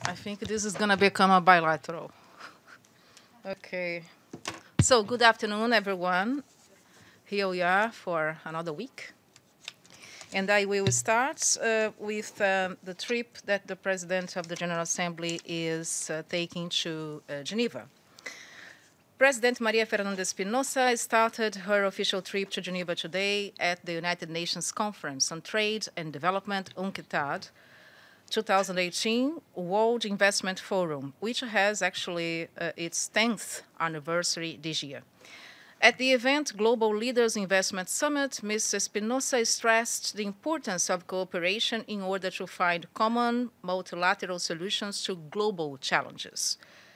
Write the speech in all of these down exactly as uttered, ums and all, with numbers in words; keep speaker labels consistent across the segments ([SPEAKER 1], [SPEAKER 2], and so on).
[SPEAKER 1] I think this is going to become a bilateral. Okay. So, good afternoon, everyone. Here we are for another week. And I will start uh, with um, the trip that the President of the General Assembly is uh, taking to uh, Geneva. President Maria Fernanda Espinosa started her official trip to Geneva today at the United Nations Conference on Trade and Development, UNCTAD, twenty eighteen World Investment Forum, which has actually uh, its tenth anniversary this year. At the event, Global Leaders Investment Summit, Miz Espinosa stressed the importance of cooperation in order to find common multilateral solutions to global challenges.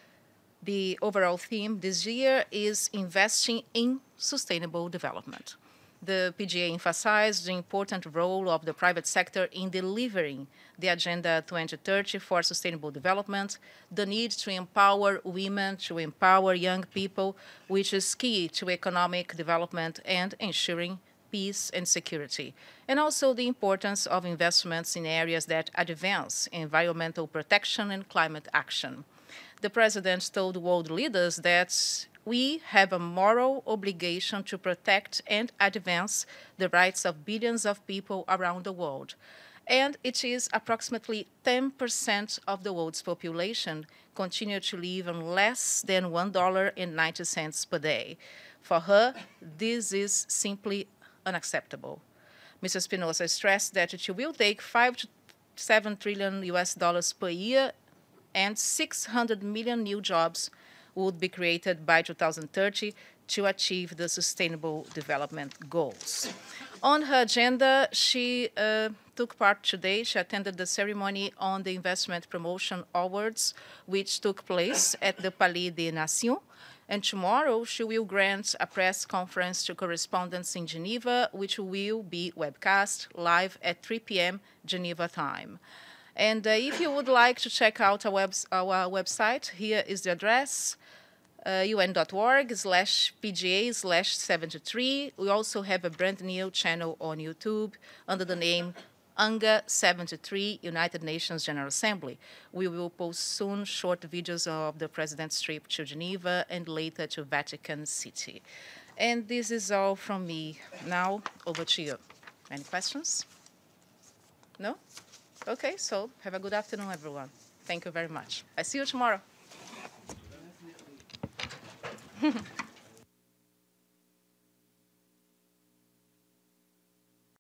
[SPEAKER 1] The overall theme this year is investing in sustainable development. The P G A emphasized the important role of the private sector in delivering the Agenda twenty thirty for sustainable development, the need to empower women, to empower young people, which is key to economic development and ensuring peace and security, and also the importance of investments in areas that advance environmental protection and climate action. The President told world leaders that we have a moral obligation to protect and advance the rights of billions of people around the world. And it is approximately ten percent of the world's population continue to live on less than one dollar and ninety cents per day. For her, this is simply unacceptable. Miz Espinosa stressed that it will take five to seven trillion U S dollars per year and six hundred million new jobs would be created by two thousand thirty to achieve the Sustainable Development Goals. On her agenda, she uh, took part today. She attended the ceremony on the Investment Promotion Awards, which took place at the Palais des Nations. And tomorrow, she will grant a press conference to correspondents in Geneva, which will be webcast live at three p m Geneva time. And uh, if you would like to check out our, web our website, here is the address, uh, un.org slash PGA slash 73. We also have a brand new channel on YouTube under the name UNGA seventy-three, United Nations General Assembly. We will post soon short videos of the President's trip to Geneva and later to Vatican City. And this is all from me. Now, over to you. Any questions? No? Okay, so have a good afternoon, everyone. Thank you very much. I see you tomorrow.